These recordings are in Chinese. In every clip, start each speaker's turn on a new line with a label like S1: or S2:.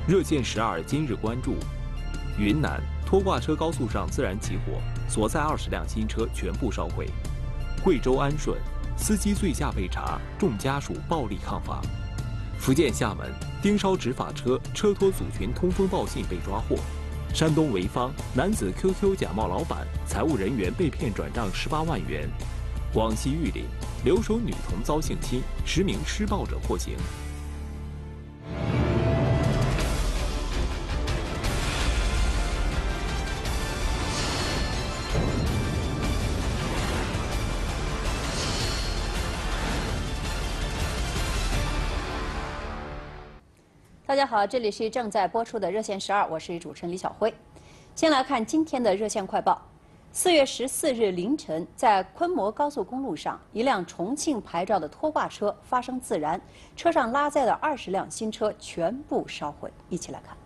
S1: 热线12今日关注：云南拖挂车高速上自燃起火，所在20辆新车全部烧毁。贵州安顺，司机醉驾被查，众家属暴力抗法。福建厦门，盯梢执法车，车托组群通风报信被抓获。山东潍坊，男子 QQ 假冒老板，财务人员被骗转账18万元。广西玉林，留守女童遭性侵，10名施暴者获刑。
S2: 大家好，这里是正在播出的热线12，我是主持人李晓辉。先来看今天的热线快报。4月14日凌晨，在昆摩高速公路上，一辆重庆牌照的拖挂车发生自燃，车上拉载的20辆新车全部烧毁。一起来看。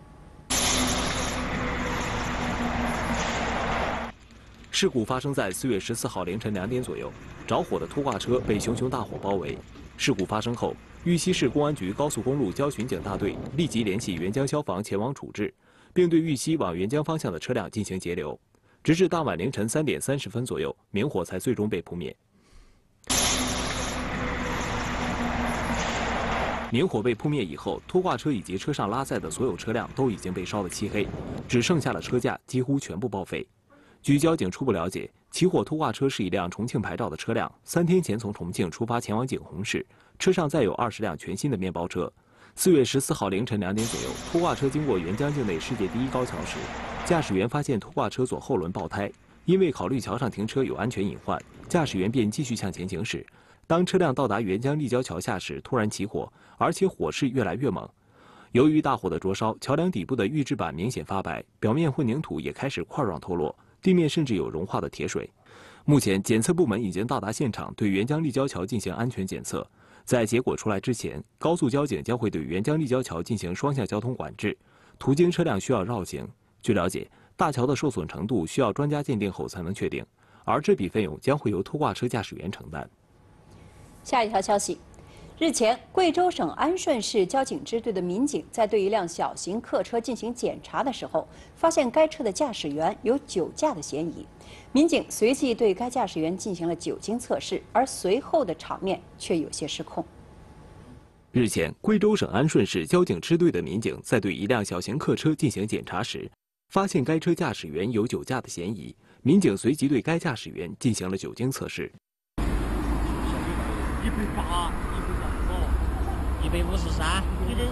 S1: 事故发生在4月14号凌晨2点左右，着火的拖挂车被熊熊大火包围。事故发生后，玉溪市公安局高速公路交巡警大队立即联系沅江消防前往处置，并对玉溪往沅江方向的车辆进行截流。直至当晚凌晨3点30分左右，明火才最终被扑灭。明火被扑灭以后，拖挂车以及车上拉载的所有车辆都已经被烧得漆黑，只剩下了车架几乎全部报废。据交警初步了解，起火拖挂车是一辆重庆牌照的车辆，3天前从重庆出发前往景洪市，车上载有20辆全新的面包车。4月14号凌晨2点左右，拖挂车经过沅江境内世界第1高桥时，驾驶员发现拖挂车左后轮爆胎，因为考虑桥上停车有安全隐患，驾驶员便继续向前行驶。当车辆到达沅江立交桥下时，突然起火，而且火势越来越猛。由于大火的灼烧，桥梁底部的预制板明显发白，表面混凝土也开始块状脱落，地面甚至有融化的铁水。目前，检测部门已经到达现场，对沅江立交桥进行安全检测。在结果出来之前，高速交警将会对沅江立交桥进行双向交通管制，途经车辆需要绕行。据了解，大桥的受损程度需要专家鉴定后才能确定，而这笔费用将会由拖挂车驾驶员承担。
S2: 下一条消息，日前，贵州省安顺市交警支队的民警在对一辆小型客车进行检查的时候，发现该车的驾驶员有酒驾的嫌疑。民警随即对该驾驶员进行了酒精测试，而随后的场面却有些失控。
S1: 日前，贵州省安顺市交警支队的民警在对一辆小型客车进行检查时，发现该车驾驶员有酒驾的嫌疑，民警随即对该驾驶员进行了酒精测试。
S3: 153，153。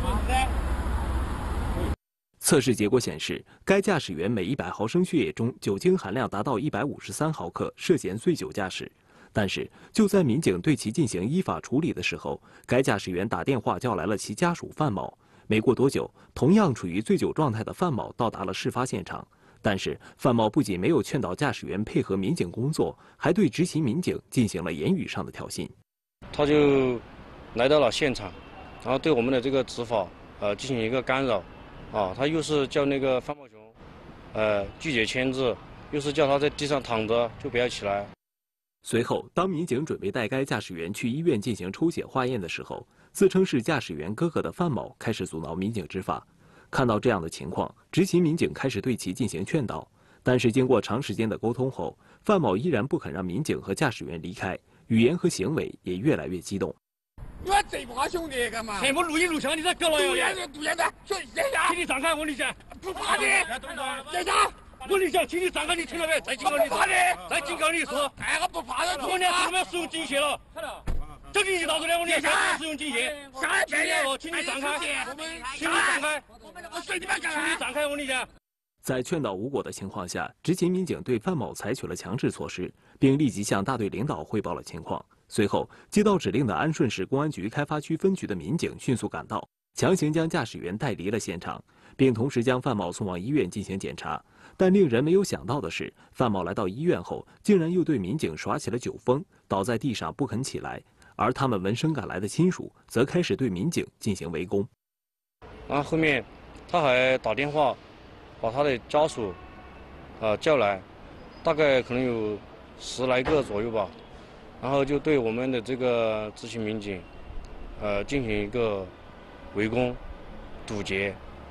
S1: 测试结果显示，该驾驶员每100毫升血液中酒精含量达到153毫克，涉嫌醉酒驾驶。但是，就在民警对其进行依法处理的时候，该驾驶员打电话叫来了其家属范某。没过多久，同样处于醉酒状态的范某到达了事发现场。但是，范某不仅没有劝导驾驶员配合民警工作，还对执勤民警进行了言语上的挑衅。
S4: 他就来到了现场，然后对我们的这个执法进行一个干扰。他又是叫那个范茂雄拒绝签字，又是叫他在地上躺着就不要起来。
S1: 随后，当民警准备带该驾驶员去医院进行抽血化验的时候，自称是驾驶员哥哥的范某开始阻挠民警执法。看到这样的情况，执勤民警开始对其进行劝导，但是经过长时间的沟通后，范某依然不肯让民警和驾驶员离开，语言和行为也越来越激动。
S5: 你还贼怕兄弟干嘛？
S3: 全部录音录像，你在搞了呀？
S5: 杜先生，说等一下，
S3: 请你站开，我理解。
S5: 不怕你，等一下，
S3: 我理解，请你站开，你听到没？再警告你一次，再警告你一次。
S5: 哎，我不怕了，
S3: 我俩他妈使用警械了。这个已经到这了，我俩使用警械。
S5: 下一遍
S3: 了，请你站开，请你站开，
S5: 我随你们干。
S3: 请你站开，我理解。
S1: 在劝导无果的情况下，执勤民警对范某采取了强制措施，并立即向大队领导汇报了情况。随后，接到指令的安顺市公安局开发区分局的民警迅速赶到，强行将驾驶员带离了现场，并同时将范某送往医院进行检查。但令人没有想到的是，范某来到医院后，竟然又对民警耍起了酒疯，倒在地上不肯起来。而他们闻声赶来的亲属则开始对民警进行围攻。
S4: 然后后面他还打电话把他的家属叫来，大概可能有10来个左右吧。然后就对我们的这个执勤民警，进行一个围攻、堵截，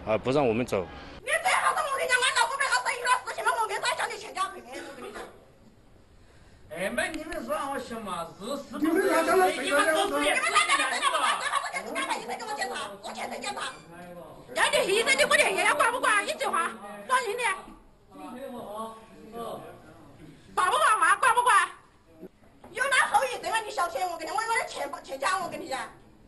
S4: 不让我们走。
S5: 你这样子，我跟你讲，俺老婆被他生意了事情了，我跟他叫你全家赔面，我跟你讲。
S3: 哎，没你们说我行嘛？是
S5: 你们俩讲了谁
S3: 你们都不
S5: 你们俩讲了谁了？我检查，医生给我检查，我全身检查。要你医生你我的爷爷管不管？一句话，管你的。管不管嘛？管不管？有那后遗症啊！你小心，我跟你，我的全家，我跟你讲。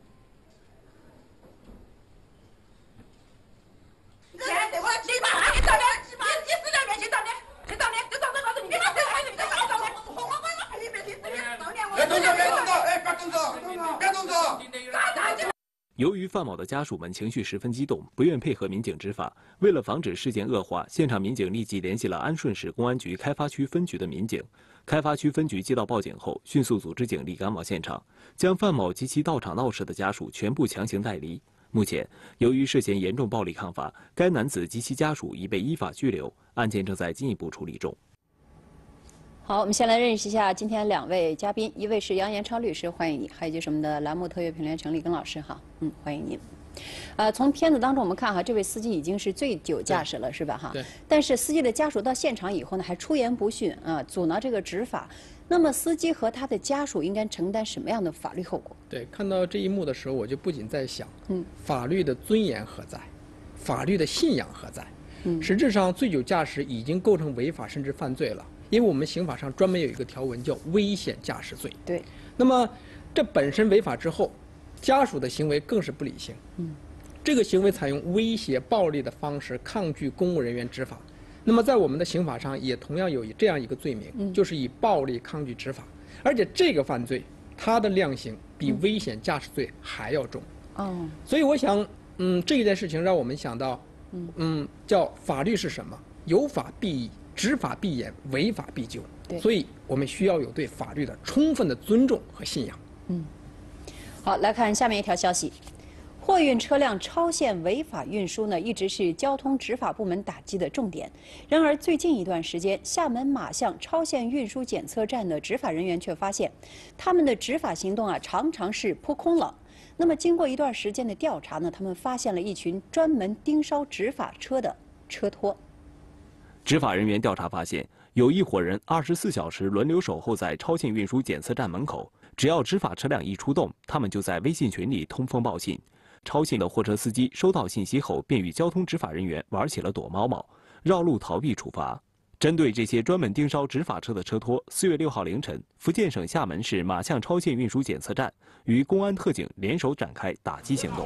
S5: 你把他给找的，你死两面去找的，去找的，就找这告诉你，你把这孩子你找的，我陪你别去，找你，别动手，别动手，哎，别动手，别动手。
S1: 由于范某的家属们情绪十分激动，不愿配合民警执法，为了防止事件恶化，现场民警立即联系了安顺市公安局开发区分局的民警。开发区分局接到报警后，迅速组织警力赶往现场，将范某及其到场闹事的家属全部强行带离。目前，由于涉嫌严重暴力抗法，该男子及其家属已被依法拘留，案件正在进一步处理中。
S2: 好，我们先来认识一下今天2位嘉宾，一位是杨延超律师，欢迎你；还有就是我们的栏目特约评论员陈立根老师，哈，欢迎您。从片子当中我们看哈，这位司机已经是醉酒驾驶了，是吧？哈。对。但是司机的家属到现场以后呢，还出言不逊啊，阻挠这个执法。那么司机和他的家属应该承担什么样的法律后果？
S6: 对，看到这一幕的时候，我就不仅在想，法律的尊严何在？法律的信仰何在？实质上，醉酒驾驶已经构成违法甚至犯罪了，因为我们刑法上专门有一个条文叫危险驾驶罪。对。那么，这本身违法之后，家属的行为更是不理性。这个行为采用威胁、暴力的方式抗拒公务人员执法。那么在我们的刑法上也同样有这样一个罪名，就是以暴力抗拒执法，而且这个犯罪它的量刑比危险驾驶罪还要重。所以我想，这一件事情让我们想到，叫法律是什么？有法必依，执法必严，违法必究。所以我们需要有对法律的充分的尊重和信仰。
S2: 好，来看下面一条消息。货运车辆超限违法运输呢，一直是交通执法部门打击的重点。然而，最近一段时间，厦门马巷超限运输检测站的执法人员却发现，他们的执法行动常常是扑空了。那么，经过一段时间的调查呢，他们发现了一群专门盯梢执法车的车托。
S1: 执法人员调查发现，有一伙人24小时轮流守候在超限运输检测站门口，只要执法车辆一出动，他们就在微信群里通风报信。超限的货车司机收到信息后，便与交通执法人员玩起了躲猫猫，绕路逃避处罚。针对这些专门盯梢执法车的车托，4月6号凌晨，福建省厦门市马巷超限运输检测站与公安特警联手展开打击行动。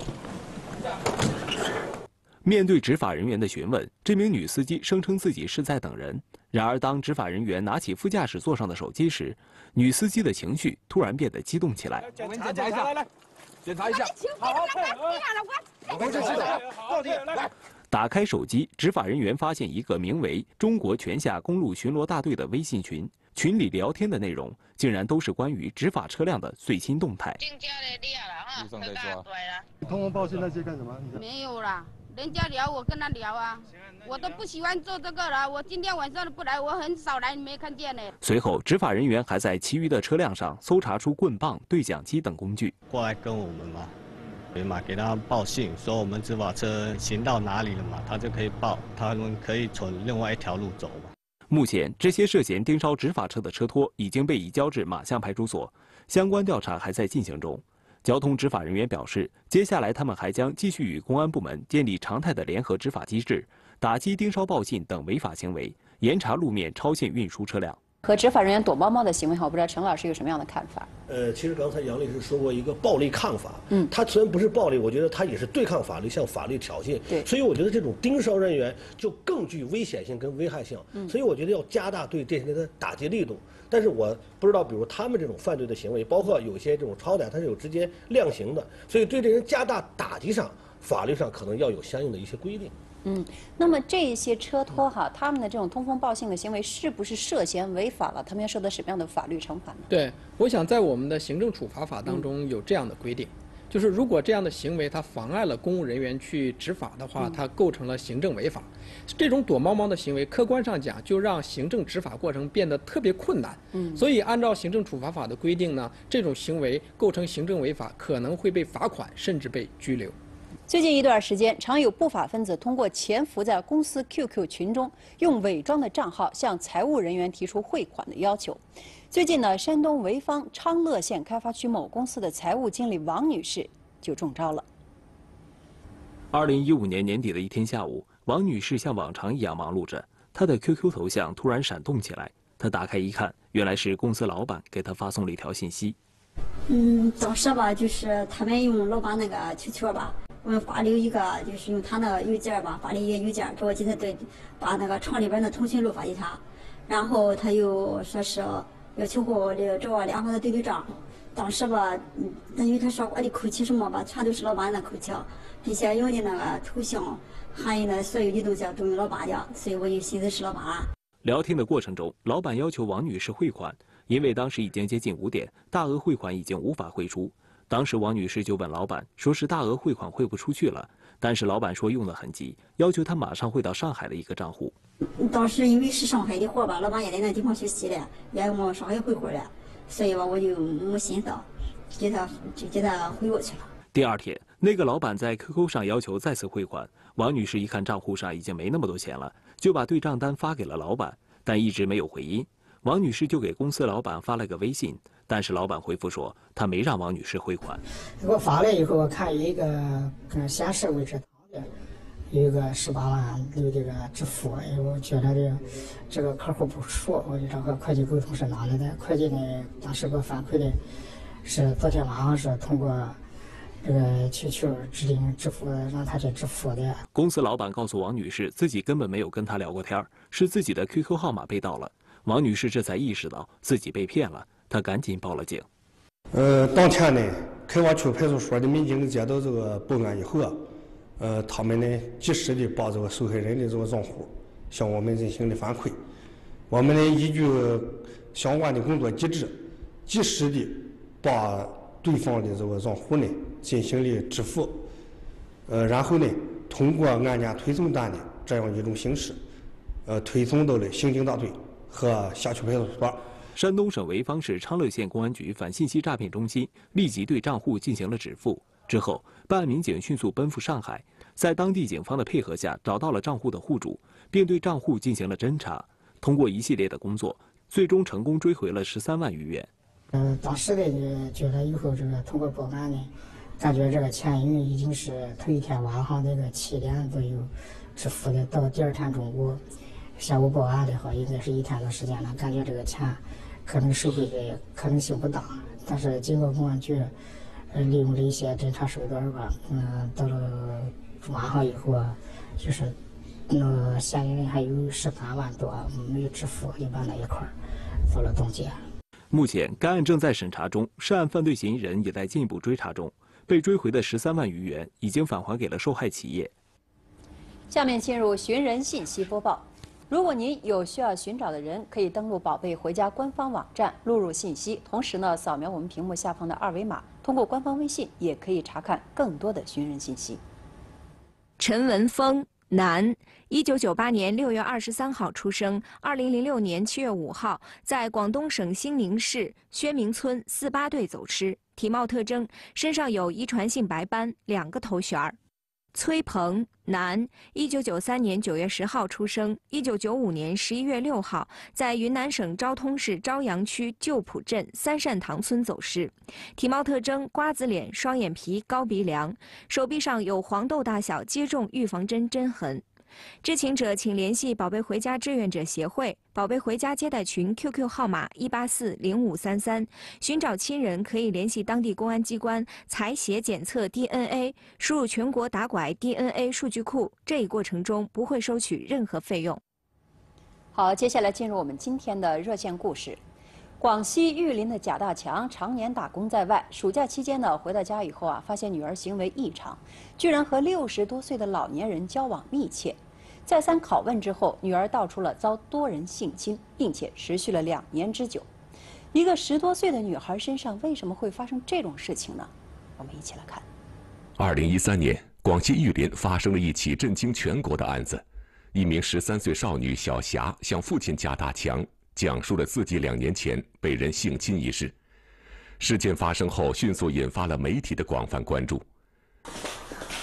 S1: 面对执法人员的询问，这名女司机声称自己是在等人。然而，当执法人员拿起副驾驶座上的手机时，女司机的情绪突然变得激动起来。
S5: 检查一下，来。检查一下，好好配合。我这是到底来。
S1: 打开手机，执法人员发现一个名为“中国全厦公路巡逻大队”的微信群，群里聊天的内容竟然都是关于执法车辆的最新动态。
S7: 路上在抓。
S8: 你通风报信那些干什么？
S7: 没有啦，人家聊我跟他聊啊。我都不喜欢做这个了，我今天晚上不来，我很少来，你没看见呢。
S1: 随后，执法人员还在其余的车辆上搜查出棍棒、对讲机等工具。
S9: 过来跟我们嘛，给他报信，说我们执法车行到哪里了嘛，他就可以报，他们可以从另外一条路走嘛。
S1: 目前，这些涉嫌盯梢执法车的车托已经被移交至马巷派出所，相关调查还在进行中。交通执法人员表示，接下来他们还将继续与公安部门建立常态的联合执法机制，打击盯梢报信等违法行为，严查路面超限运输车辆。
S2: 和执法人员躲猫猫的行为，我不知道陈老师有什么样的看法？
S10: 其实刚才杨律师说过一个暴力抗法，他虽然不是暴力，我觉得他也是对抗法律，向法律挑衅。对，所以我觉得这种盯梢人员就更具危险性跟危害性。所以我觉得要加大对这些人的打击力度。但是我不知道，比如他们这种犯罪的行为，包括有些这种超载，它是有直接量刑的，所以对这人加大打击上，法律上可能要有相应的一些规定。
S2: 那么这些车托他们的这种通风报信的行为是不是涉嫌违法了？他们要受到什么样的法律惩罚呢？
S6: 对，我想在我们的行政处罚法当中有这样的规定，就是如果这样的行为它妨碍了公务人员去执法的话，它构成了行政违法。这种躲猫猫的行为，客观上讲就让行政执法过程变得特别困难。所以按照行政处罚法的规定呢，这种行为构成行政违法，可能会被罚款，甚至被拘留。
S2: 最近一段时间，常有不法分子通过潜伏在公司 QQ 群中，用伪装的账号向财务人员提出汇款的要求。最近呢，山东潍坊昌乐县开发区某公司的财务经理王女士就中招了。
S1: 2015年年底的一天下午，王女士像往常一样忙碌着，她的 QQ 头像突然闪动起来。她打开一看，原来是公司老板给她发送了一条信息。
S11: 当时吧，就是他们用老板那个 QQ 吧。我们发了一个，就是用他那个邮件吧，发了一个邮件给我记得对，把那个厂里边的通讯录发给他，然后他又说是要求我找我联合的对账。当时吧，因为他说我的口气什么吧，全都是老板的口气，并且用的那个头像，还有呢所有的东西都用老板的，所以我就寻思是老板。
S1: 聊天的过程中，老板要求王女士汇款，因为当时已经接近5点，大额汇款已经无法汇出。当时王女士就问老板，说是大额汇款汇不出去了，但是老板说用得很急，要求她马上汇到上海的一个账户。
S11: 当时因为是上海的货吧，老板也在那地方休息了，也往上海汇货了，所以吧我就没心思，就给他汇过去了。
S1: 第二天，那个老板在 QQ 上要求再次汇款，王女士一看账户上已经没那么多钱了，就把对账单发给了老板，但一直没有回音。王女士就给公司老板发了个微信，但是老板回复说他没让王女士汇款。
S12: 给我发了以后，我看有一个显示位置的，有一个18万留这个支付，我觉得这个客户不熟，我就找和会计沟通是哪来的。会计呢当时给我反馈的是昨天晚上是通过这个QQ指定支付让他去支付的。
S1: 公司老板告诉王女士，自己根本没有跟她聊过天，是自己的 QQ 号码被盗了。王女士这才意识到自己被骗了，她赶紧报了警。
S10: 当天呢，开挖区派出所的民警接到这个报案以后他们呢及时的把这个受害人的这个账户向我们进行了反馈。我们呢依据相关的工作机制，及时的把对方的这个账户呢进行了支付，然后呢通过案件推送单的这样一种形式，推送到了刑警大队和辖区派出所。
S1: 山东省潍坊市昌乐县公安局反信息诈骗中心立即对账户进行了止付。之后，办案民警迅速奔赴上海，在当地警方的配合下找到了账户的户主，并对账户进行了侦查。通过一系列的工作，最终成功追回了13万余元。
S12: 当时呢，觉得以后这个通过报案呢，感觉这个钱因为已经是头一天晚上这个7点左右支付的，到第二天中午下午报案的话，应该是1天的时间了，感觉这个钱可能收回的可能性不大。但是经过公安局利用了一些侦查手段吧，到了晚上以后就是嫌疑人还有13万多没有支付，就把那一块做了冻结。
S1: 目前该案正在审查中，涉案犯罪嫌疑人也在进一步追查中。被追回的13万余元已经返还给了受害企业。
S2: 下面进入寻人信息播报。如果您有需要寻找的人，可以登录宝贝回家官方网站，录入信息，同时呢，扫描我们屏幕下方的2维码，通过官方微信也可以查看更多的寻人信息。
S13: 陈文峰，男，1998年6月23号出生，2006年7月5号在广东省兴宁市宣明村48队走失，体貌特征：身上有遗传性白斑，2个头旋儿。崔鹏，男，1993年9月10号出生，1995年11月6号在云南省昭通市昭阳区旧浦镇三善堂村走失，体貌特征：瓜子脸、双眼皮、高鼻梁，手臂上有黄豆大小接种预防针针痕。知情者请联系宝贝回家志愿者协会、宝贝回家接待群 QQ 号码1840533，寻找亲人可以联系当地公安机关采血检测 DNA， 输入全国打拐 DNA 数据库，这一过程中不会收取任何费用。
S2: 好，接下来进入我们今天的热线故事。广西玉林的贾大强常年打工在外，暑假期间呢，回到家以后发现女儿行为异常，居然和60多岁的老年人交往密切。再三拷问之后，女儿道出了遭多人性侵，并且持续了2年之久。一个10多岁的女孩身上为什么会发生这种事情呢？我们一起来看。
S14: 2013年，广西玉林发生了一起震惊全国的案子，一名13岁少女小霞向父亲贾大强讲述了自己2年前被人性侵一事。事件发生后，迅速引发了媒体的广泛关注。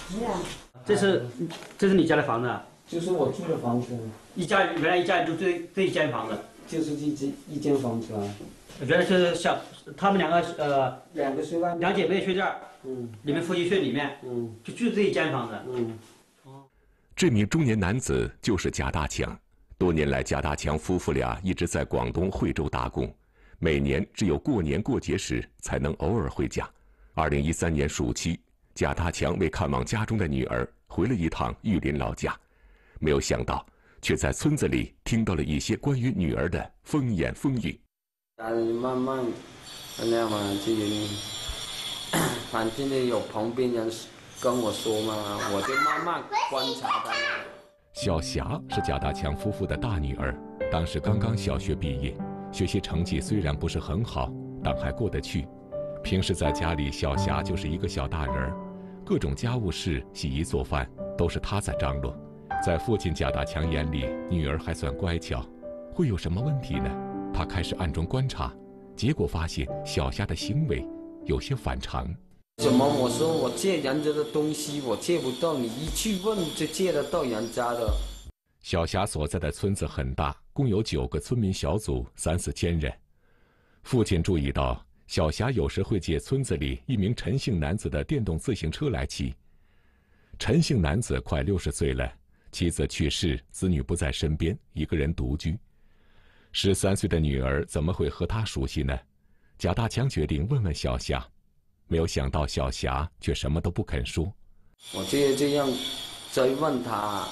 S15: 这是你家的房子啊？
S16: 就是我住的房子。
S15: 原来一家人住这一间房子。
S16: 就是一间房子啊。
S15: 原来是他们两个
S16: 睡外面，
S15: 两姐妹睡这儿，你们夫妻睡里面，就住这一间房子。
S14: 这名中年男子就是贾大强。多年来，贾大强夫妇俩一直在广东惠州打工，每年只有过年过节时才能偶尔回家。2013年暑期，贾大强为看望家中的女儿，回了一趟玉林老家，没有想到，却在村子里听到了一些关于女儿的风言风语。
S16: 慢慢那样嘛，就反正有旁边人跟我说嘛，我就慢慢观察他。
S14: 小霞是贾大强夫妇的大女儿，当时刚刚小学毕业，学习成绩虽然不是很好，但还过得去。平时在家里，小霞就是一个小大人儿，各种家务事、洗衣做饭都是她在张罗。在父亲贾大强眼里，女儿还算乖巧，会有什么问题呢？他开始暗中观察，结果发现小霞的行为有些反常。
S16: 怎么我说我借人家的东西我借不到，你一去问就借得到人家的。
S14: 小霞所在的村子很大，共有9个村民小组，3、4千人。父亲注意到小霞有时会借村子里一名陈姓男子的电动自行车来骑。陈姓男子快60岁了，妻子去世，子女不在身边，一个人独居。13岁的女儿怎么会和他熟悉呢？贾大强决定问问小霞，没有想到小霞却什么都不肯说。
S16: 我就这样追问他，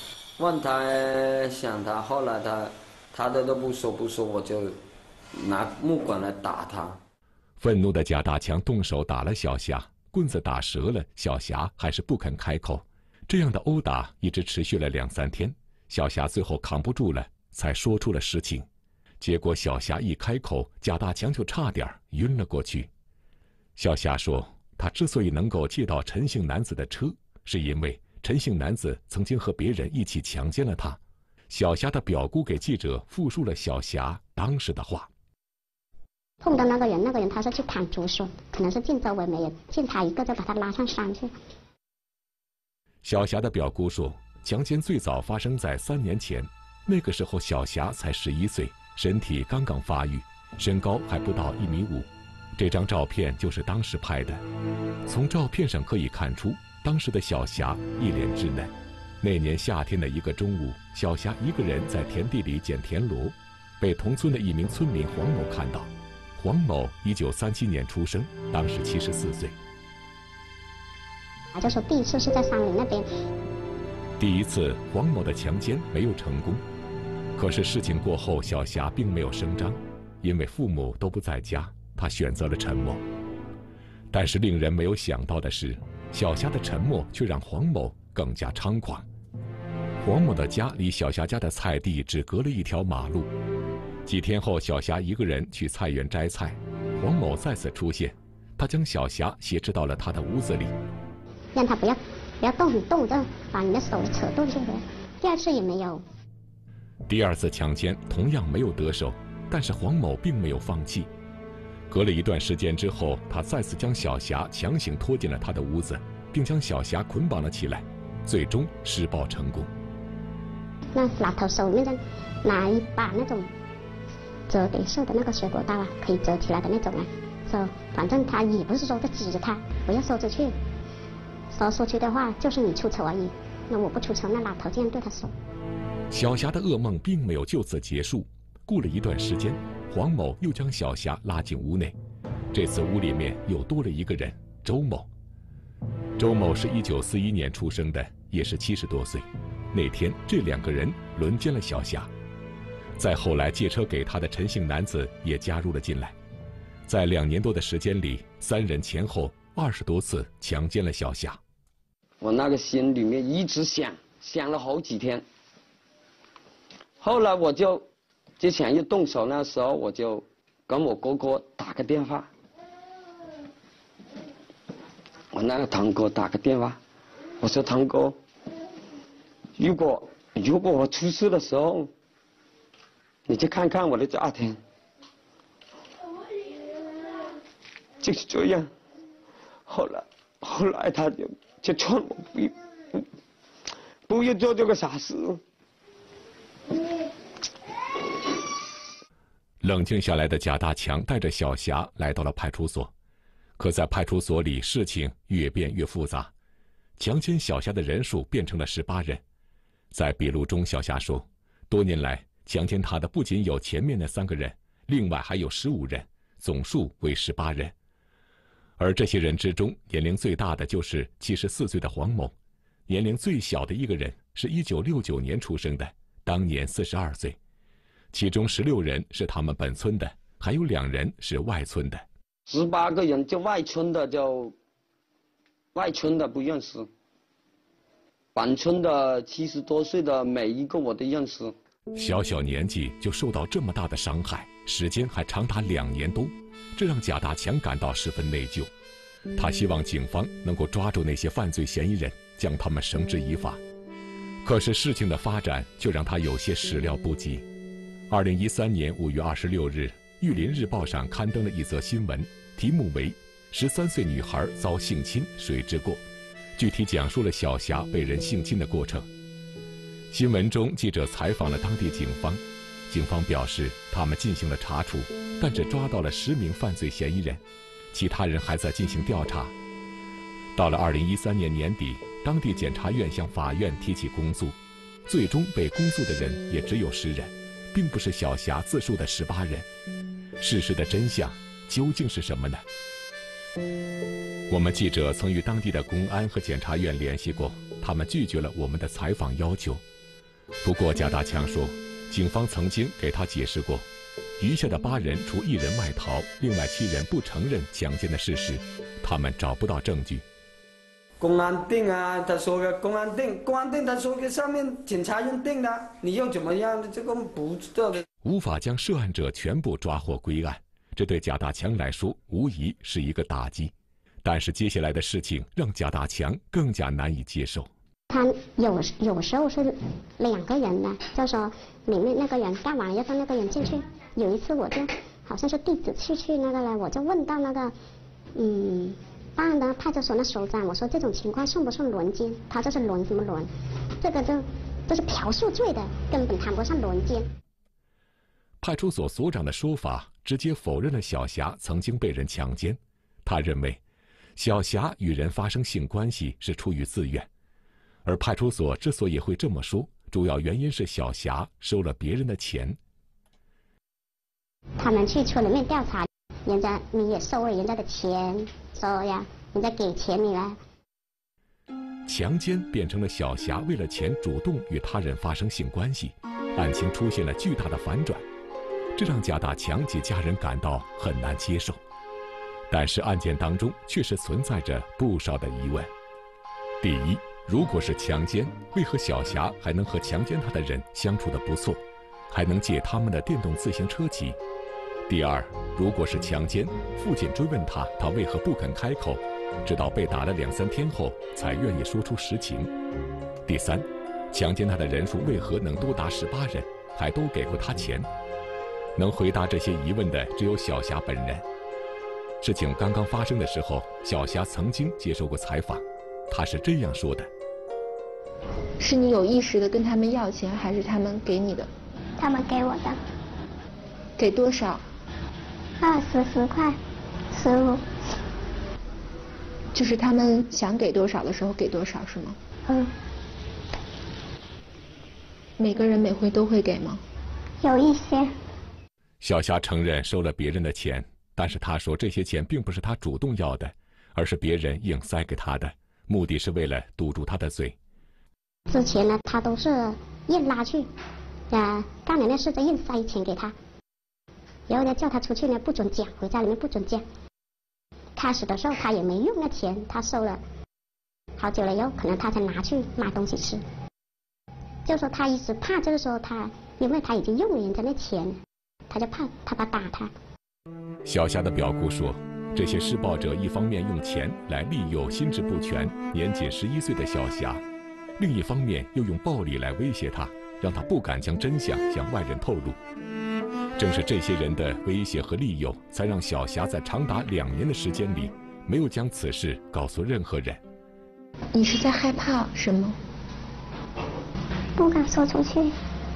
S16: 想他，后来他都不说，我就拿木棍来打他。
S14: 愤怒的贾大强动手打了小霞，棍子打折了，小霞还是不肯开口。这样的殴打一直持续了2、3天，小霞最后扛不住了，才说出了实情。结果小霞一开口，贾大强就差点晕了过去。小霞说，她之所以能够借到陈姓男子的车，是因为陈姓男子曾经和别人一起强奸了她。小霞的表姑给记者复述了小霞当时的话。
S17: 碰到那个人他是去砍竹笋，可能是见周围没人，见他一个就把他拉上山去。
S14: 小霞的表姑说，强奸最早发生在3年前，那个时候小霞才11岁，身体刚刚发育，身高还不到1.5米。这张照片就是当时拍的，从照片上可以看出，当时的小霞一脸稚嫩。那年夏天的一个中午，小霞一个人在田地里捡田螺，被同村的一名村民黄某看到。黄某1937年出生，当时74岁。
S17: 就说第一次是在山林那边。
S14: 第一次黄某的强奸没有成功，可是事情过后，小霞并没有声张，因为父母都不在家，她选择了沉默。但是令人没有想到的是，小霞的沉默却让黄某更加猖狂。黄某的家离小霞家的菜地只隔了一条马路。几天后，小霞一个人去菜园摘菜，黄某再次出现，他将小霞挟持到了他的屋子里，
S17: 让他不要动，你动就把你的手扯断就行。第2次也没有。
S14: 第2次强奸同样没有得手，但是黄某并没有放弃。隔了一段时间之后，他再次将小霞强行拖进了他的屋子，并将小霞捆绑了起来，最终施暴成功。
S17: 那老头手里面拿一把那种折叠式的那个水果刀啊，可以折起来的那种啊，说反正他也不是说在指着他不要说出去，说出去的话就是你出丑而已。那我不出丑，那老头这样对他说。
S14: 小霞的噩梦并没有就此结束，过了一段时间，黄某又将小霞拉进屋内，这次屋里面又多了一个人，周某。周某是1941年出生的，也是70多岁。那天这2个人轮奸了小霞。再后来借车给他的陈姓男子也加入了进来，在2年多的时间里，3人前后20多次强奸了小霞。
S16: 我那个心里面一直想了好几天，后来我就想要动手，那时候我就跟我哥哥打个电话，我那个堂哥打个电话，我说堂哥，如果我出事的时候，你去看看我的家庭。就是这样，后来他就劝我不要做这个傻事。
S14: 冷静下来的贾大强带着小霞来到了派出所，可在派出所里事情越变越复杂，强奸小霞的人数变成了18人。在笔录中，小霞说，多年来强奸她的不仅有前面的3个人，另外还有15人，总数为18人。而这些人之中，年龄最大的就是74岁的黄某，年龄最小的一个人是1969年出生的，当年42岁。其中16人是他们本村的，还有2人是外村的。
S16: 18个人，就外村的不认识，本村的70多岁的每一个我都认识。
S14: 小小年纪就受到这么大的伤害，时间还长达2年多，这让贾大强感到十分内疚。他希望警方能够抓住那些犯罪嫌疑人，将他们绳之以法。可是事情的发展就让他有些始料不及。2013年5月26日，《玉林日报》上刊登了一则新闻，题目为13岁女孩遭性侵谁之过，具体讲述了小霞被人性侵的过程。新闻中，记者采访了当地警方，警方表示他们进行了查处，但只抓到了10名犯罪嫌疑人，其他人还在进行调查。到了2013年年底，当地检察院向法院提起公诉，最终被公诉的人也只有10人，并不是小霞自述的18人。事实的真相究竟是什么呢？我们记者曾与当地的公安和检察院联系过，他们拒绝了我们的采访要求。不过贾大强说，警方曾经给他解释过，余下的8人除1人外逃，另外7人不承认强奸的事实，他们找不到证据。
S18: 公安定啊，他说个公安定，他说个上面检察院定的，你又怎么样的，这个不知道的。
S14: 无法将涉案者全部抓获归案，这对贾大强来说无疑是一个打击。但是接下来的事情让贾大强更加难以接受。
S17: 他有时候是2个人的，就说里面那个人干完要放那个人进去。有一次我就好像是弟子去那个了，我就问到那个办案的派出所的首长，我说这种情况算不算轮奸？他就是轮什么轮？这个这是嫖宿罪的，根本谈不上轮奸。
S14: 派出所所长的说法直接否认了小霞曾经被人强奸。他认为小霞与人发生性关系是出于自愿，而派出所之所以会这么说，主要原因是小霞收了别人的钱。
S17: 他们去村里面调查，人家你也收了人家的钱，说呀，人家给钱你了。
S14: 强奸变成了小霞为了钱主动与他人发生性关系，案情出现了巨大的反转，这让贾大强及家人感到很难接受。但是案件当中确实存在着不少的疑问。第一，如果是强奸，为何小霞还能和强奸她的人相处得不错，还能借他们的电动自行车骑？第二，如果是强奸，父亲追问他为何不肯开口，直到被打了2、3天后才愿意说出实情。第三，强奸他的人数为何能多达18人，还都给过他钱？能回答这些疑问的只有小霞本人。事情刚刚发生的时候，小霞曾经接受过采访，她是这样说的：
S19: 是你有意识的跟他们要钱，还是他们给你的？
S17: 他们给我的。
S19: 给多少
S17: ？10块，15。
S19: 就是他们想给多少的时候给多少，是吗？
S17: 嗯。
S19: 每个人每回都会给吗？
S17: 有一些。
S14: 小霞承认收了别人的钱，但是她说这些钱并不是她主动要的，而是别人硬塞给她的，目的是为了堵住她的嘴。
S17: 之前呢，他都是硬拉去，干人的事就硬塞钱给他，然后呢叫他出去呢不准讲，回家里面不准讲。开始的时候他也没用那钱，他收了好久了以后，可能他才拿去买东西吃。就说他一直怕，就是说他因为他已经用了人家的钱，他就怕他爸打他。
S14: 小霞的表姑说，这些施暴者一方面用钱来利诱心智不全、年仅11岁的小霞，另一方面又用暴力来威胁她，让她不敢将真相向外人透露。正是这些人的威胁和利诱，才让小霞在长达2年的时间里，没有将此事告诉任何人。
S19: 你是在害怕什么？
S17: 不敢说出去。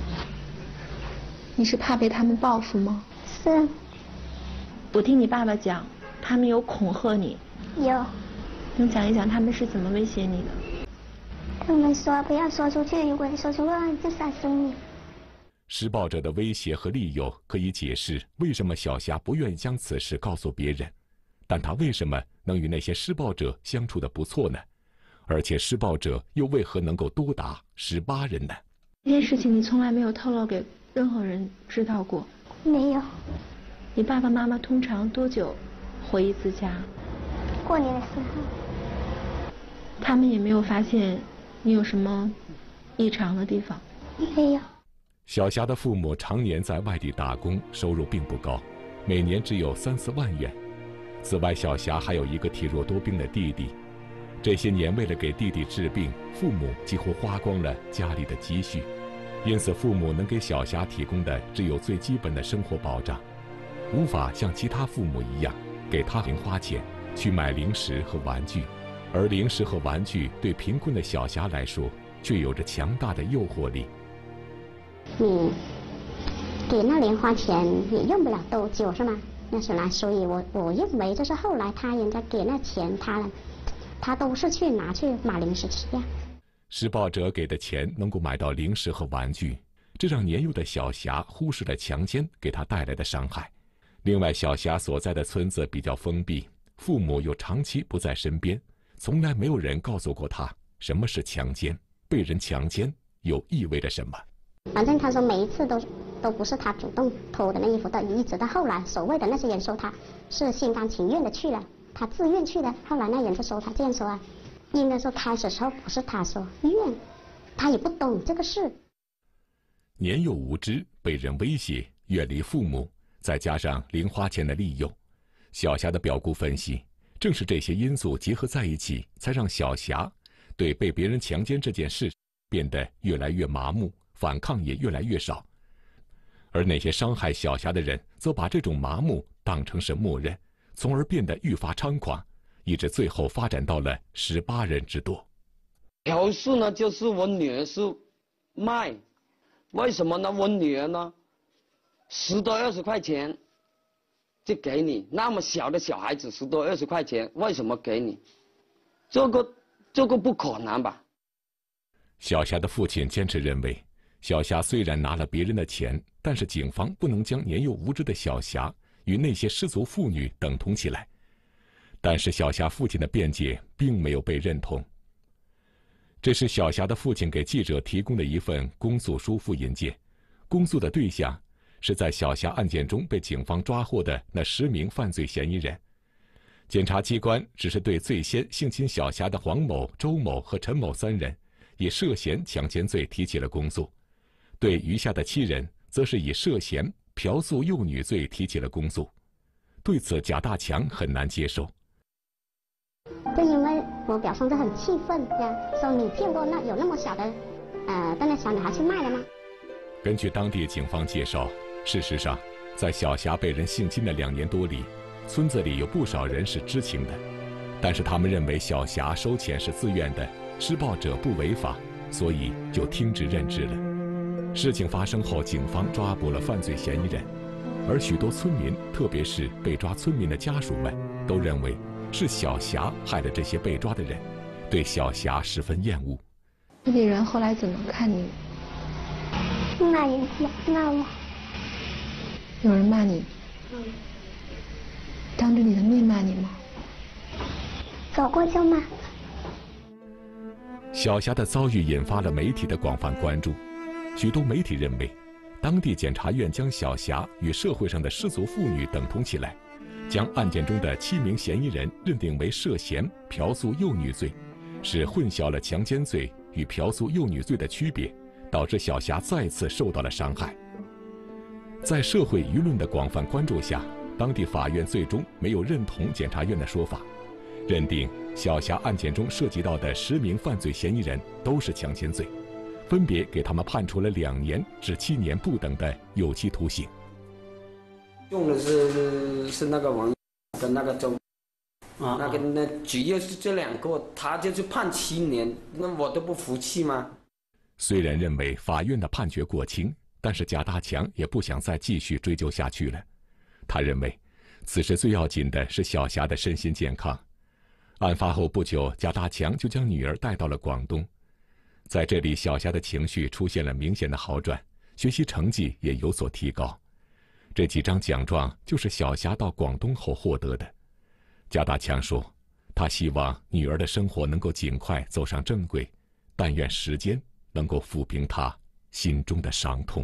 S19: 你是怕被他们报复吗？
S17: 是。
S19: 我听你爸爸讲，他们有恐吓你。
S17: 有。
S19: 能讲一讲他们是怎么威胁你的？
S17: 他们说不要说出去，如果你说出来就杀死你。
S14: 施暴者的威胁和利诱可以解释为什么小霞不愿意将此事告诉别人，但她为什么能与那些施暴者相处得不错呢？而且施暴者又为何能够多达18人呢？
S19: 这件事情你从来没有透露给任何人知道过？
S17: 没有。
S19: 你爸爸妈妈通常多久回一次家？
S17: 过年的时候。
S19: 他们也没有发现你有什么异常的地方？
S17: 没有。
S14: 小霞的父母常年在外地打工，收入并不高，每年只有3、4万元。此外，小霞还有一个体弱多病的弟弟。这些年，为了给弟弟治病，父母几乎花光了家里的积蓄，因此父母能给小霞提供的只有最基本的生活保障，无法像其他父母一样给他零花钱去买零食和玩具，而零食和玩具对贫困的小霞来说却有着强大的诱惑力。
S17: 你给那零花钱也用不了多久是吗？那时候所以我认为就是后来人家给那钱他都是去拿去买零食吃呀。
S14: 施暴者给的钱能够买到零食和玩具，这让年幼的小霞忽视了强奸给她带来的伤害。另外，小霞所在的村子比较封闭，父母又长期不在身边，从来没有人告诉过她什么是强奸，被人强奸又意味着什么。
S17: 反正他说每一次都不是他主动脱的那衣服的，一直到后来所谓的那些人说他是心甘情愿的去了，他自愿去的。后来那人就说他这样说啊，应该说开始时候不是他说愿，他也不懂这个事。
S14: 年幼无知，被人威胁，远离父母，再加上零花钱的利诱，小霞的表姑分析，正是这些因素结合在一起，才让小霞对被别人强奸这件事变得越来越麻木，反抗也越来越少。而那些伤害小霞的人则把这种麻木当成是默认，从而变得愈发猖狂，一直最后发展到了18人之多。
S16: 朴素呢，就是我女儿是卖，为什么呢？我女儿呢，10多20块钱就给你，那么小的小孩子10多20块钱，为什么给你？这个不可能吧？
S14: 小霞的父亲坚持认为，小霞虽然拿了别人的钱，但是警方不能将年幼无知的小霞与那些失足妇女等同起来。但是小霞父亲的辩解并没有被认同。这是小霞的父亲给记者提供的一份公诉书复印件，公诉的对象是在小霞案件中被警方抓获的那10名犯罪嫌疑人。检察机关只是对最先性侵小霞的黄某、周某和陈某3人以涉嫌强奸罪提起了公诉，对余下的7人则是以涉嫌嫖宿幼女罪提起了公诉。对此，贾大强很难接受。
S17: 就因为我表兄就很气愤呀，说你见过有那么小的跟那小女孩去卖的吗？
S14: 根据当地警方介绍，事实上，在小霞被人性侵的2年多里，村子里有不少人是知情的，但是他们认为小霞收钱是自愿的，施暴者不违法，所以就听之任之了。事情发生后，警方抓捕了犯罪嫌疑人，而许多村民，特别是被抓村民的家属们，都认为是小霞害了这些被抓的人，对小霞十分厌恶。
S19: 那里人后来怎么看你？
S17: 骂人，骂我。
S19: 有人骂你？当着你的面骂你吗？
S17: 走过就骂。
S14: 小霞的遭遇引发了媒体的广泛关注，许多媒体认为，当地检察院将小霞与社会上的失足妇女等同起来，将案件中的7名嫌疑人认定为涉嫌嫖宿幼女罪，是混淆了强奸罪与嫖宿幼女罪的区别，导致小霞再次受到了伤害。在社会舆论的广泛关注下，当地法院最终没有认同检察院的说法，认定小霞案件中涉及到的10名犯罪嫌疑人都是强奸罪，分别给他们判处了2年至7年不等的有期徒刑。
S18: 用的是那个王跟那个周， 那主要是这2个，他就是判7年，那我都不服气吗？
S14: 虽然认为法院的判决过轻，但是贾大强也不想再继续追究下去了。他认为，此时最要紧的是小霞的身心健康。案发后不久，贾大强就将女儿带到了广东，在这里，小霞的情绪出现了明显的好转，学习成绩也有所提高。这几张奖状就是小霞到广东后获得的。贾大强说，他希望女儿的生活能够尽快走上正轨，但愿时间能够抚平他心中的伤痛。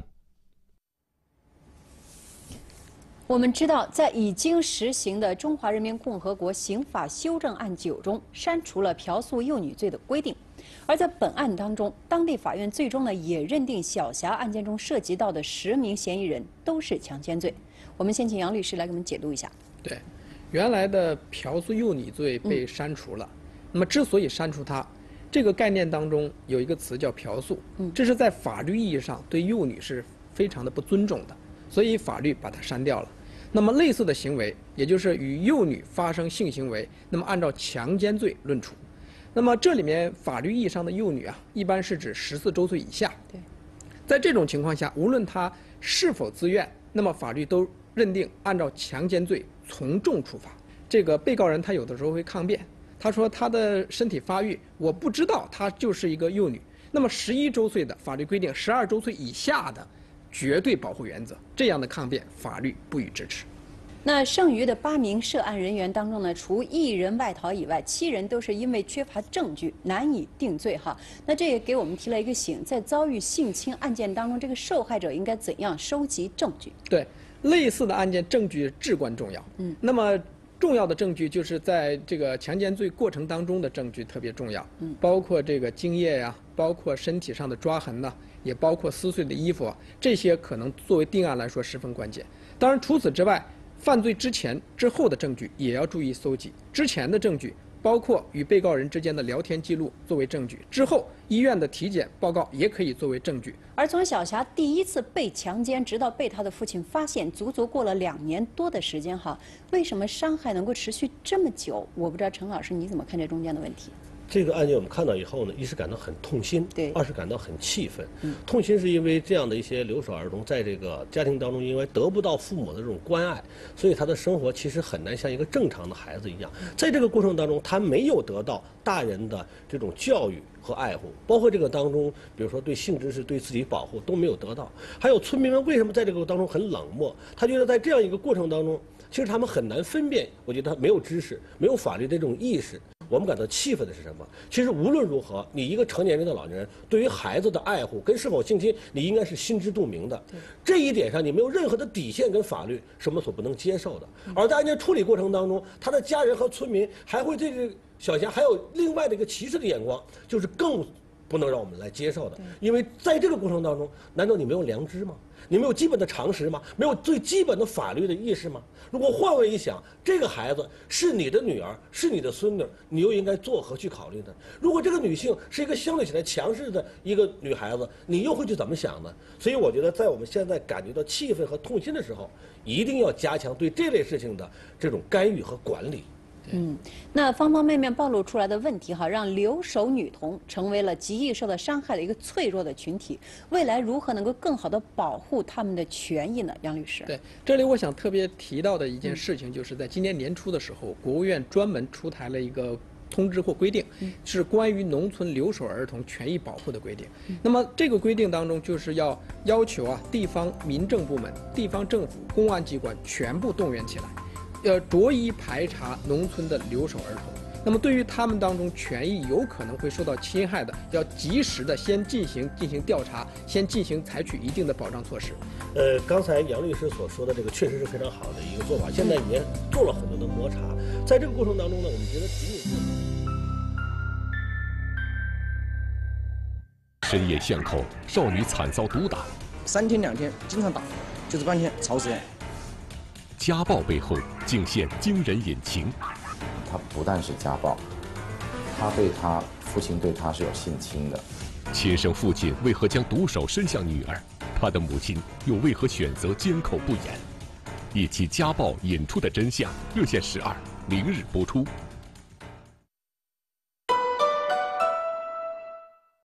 S2: 我们知道，在已经实行的《中华人民共和国刑法修正案9》中，删除了嫖宿幼女罪的规定。而在本案当中，当地法院最终呢也认定小霞案件中涉及到的10名嫌疑人都是强奸罪。我们先请杨律师来给我们解读一下。
S6: 对，原来的嫖宿幼女罪被删除了。那么之所以删除它，这个概念当中有一个词叫嫖宿，这是在法律意义上对幼女是非常的不尊重的，所以法律把它删掉了。那么类似的行为，也就是与幼女发生性行为，那么按照强奸罪论处。那么这里面法律意义上的幼女啊，一般是指14周岁以下。
S2: 对，
S6: 在这种情况下，无论她是否自愿，那么法律都认定按照强奸罪从重处罚。这个被告人他有的时候会抗辩，他说他的身体发育，我不知道他就是一个幼女。那么11周岁的法律规定，12周岁以下的绝对保护原则，这样的抗辩法律不予支持。
S2: 那剩余的8名涉案人员当中呢，除1人外逃以外，7人都是因为缺乏证据难以定罪哈。那这也给我们提了一个醒，在遭遇性侵案件当中，这个受害者应该怎样收集证据？
S6: 对，类似的案件证据至关重要。那么重要的证据就是在这个强奸罪过程当中的证据特别重要，包括这个精液呀，包括身体上的抓痕呐，也包括撕碎的衣服啊，这些可能作为定案来说十分关键。当然，除此之外，犯罪之前、之后的证据也要注意搜集。之前的证据包括与被告人之间的聊天记录作为证据，之后医院的体检报告也可以作为证据。
S2: 而从小霞第一次被强奸，直到被她的父亲发现，足足过了2年多的时间哈。为什么伤害能够持续这么久？我不知道陈老师你怎么看这中间的问题？
S10: 这个案件我们看到以后呢，一是感到很痛心，
S2: 对；
S10: 二是感到很气愤。痛心是因为这样的一些留守儿童在这个家庭当中，因为得不到父母的这种关爱，所以他的生活其实很难像一个正常的孩子一样。在这个过程当中，他没有得到大人的这种教育和爱护，包括这个当中，比如说对性知识、对自己保护都没有得到。还有村民们为什么在这个当中很冷漠？他觉得在这样一个过程当中，其实他们很难分辨。我觉得他没有知识，没有法律的这种意识。我们感到气愤的是什么？其实无论如何，你一个成年人的老年人，对于孩子的爱护跟是否性侵，你应该是心知肚明的。这一点上，你没有任何的底线跟法律是我们所不能接受的。而在案件处理过程当中，他的家人和村民还会对这个小霞还有另外的一个歧视的眼光，就是更不能让我们来接受的。因为在这个过程当中，难道你没有良知吗？你没有基本的常识吗？没有最基本的法律的意识吗？如果换位一想，这个孩子是你的女儿，是你的孙女，你又应该作何去考虑呢？如果这个女性是一个相对起来强势的一个女孩子，你又会去怎么想呢？所以我觉得，在我们现在感觉到气愤和痛心的时候，一定要加强对这类事情的这种干预和管理。
S2: 那方方面面暴露出来的问题哈，让留守女童成为了极易受到伤害的一个脆弱的群体。未来如何能够更好的保护他们的权益呢？杨律师，
S6: 对，这里我想特别提到的一件事情，就是在今年年初的时候，国务院专门出台了一个通知或规定，是关于农村留守儿童权益保护的规定。那么这个规定当中，就是要求地方民政部门、地方政府、公安机关全部动员起来。着一排查农村的留守儿童，那么对于他们当中权益有可能会受到侵害的，要及时的先进行调查，先采取一定的保障措施。
S10: 刚才杨律师所说的这个确实是非常好的一个做法，现在也做了很多的摸查，在这个过程当中呢，我们觉得仅仅
S14: 是深夜巷口，少女惨遭毒打
S20: ，3天2天经常打，就是半天吵死人。
S14: 家暴背后竟现惊人隐情。
S21: 他不但是家暴，他父亲对他是有性侵的。
S14: 亲生父亲为何将毒手伸向女儿？他的母亲又为何选择缄口不言？一起家暴引出的真相，热线12，明日播出。